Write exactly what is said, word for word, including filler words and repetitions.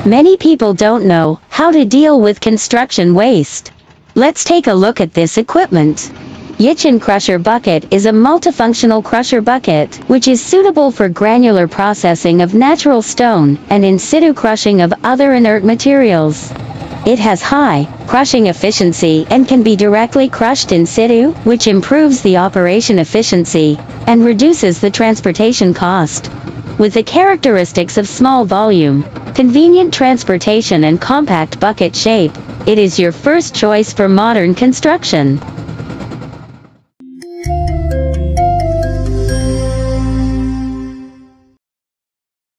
Many people don't know how to deal with construction waste. Let's take a look at this equipment. Yichun Crusher Bucket is a multifunctional crusher bucket, which is suitable for granular processing of natural stone and in situ crushing of other inert materials. It has high crushing efficiency and can be directly crushed in situ, which improves the operation efficiency and reduces the transportation cost. With the characteristics of small volume, convenient transportation and compact bucket shape, it is your first choice for modern construction.